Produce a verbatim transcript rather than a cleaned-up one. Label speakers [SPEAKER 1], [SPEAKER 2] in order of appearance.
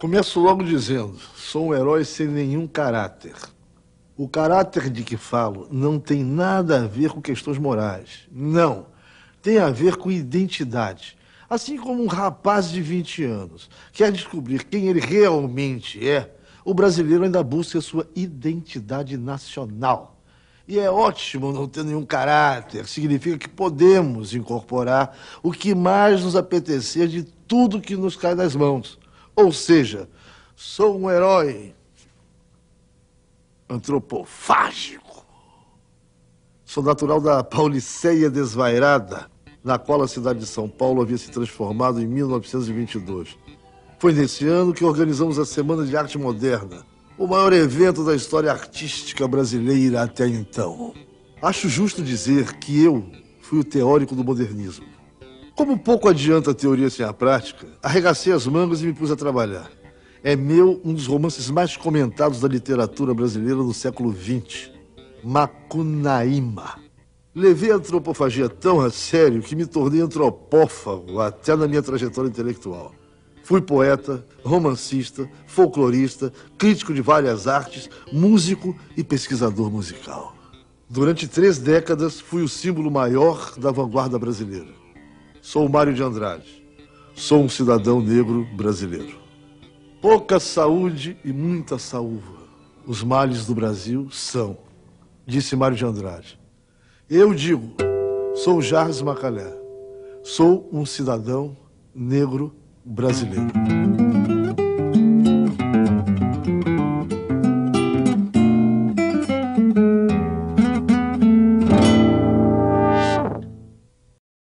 [SPEAKER 1] Começo logo dizendo, sou um herói sem nenhum caráter. O caráter de que falo não tem nada a ver com questões morais. Não. Tem a ver com identidade. Assim como um rapaz de vinte anos quer descobrir quem ele realmente é, o brasileiro ainda busca a sua identidade nacional. E é ótimo não ter nenhum caráter. Significa que podemos incorporar o que mais nos apetecer de tudo que nos cai das mãos. Ou seja, sou um herói antropofágico. Sou natural da Pauliceia desvairada, na qual a cidade de São Paulo havia se transformado em mil novecentos e vinte e dois. Foi nesse ano que organizamos a Semana de Arte Moderna, o maior evento da história artística brasileira até então. Acho justo dizer que eu fui o teórico do modernismo. Como pouco adianta a teoria sem a prática, arregacei as mangas e me pus a trabalhar. É meu um dos romances mais comentados da literatura brasileira do século vinte, Macunaíma. Levei a antropofagia tão a sério que me tornei antropófago até na minha trajetória intelectual. Fui poeta, romancista, folclorista, crítico de várias artes, músico e pesquisador musical. Durante três décadas, fui o símbolo maior da vanguarda brasileira. Sou o Mário de Andrade. Sou um cidadão negro brasileiro. Pouca saúde e muita saúva. Os males do Brasil são, disse Mário de Andrade. Eu digo, sou Jarvis Macalé. Sou um cidadão negro brasileiro.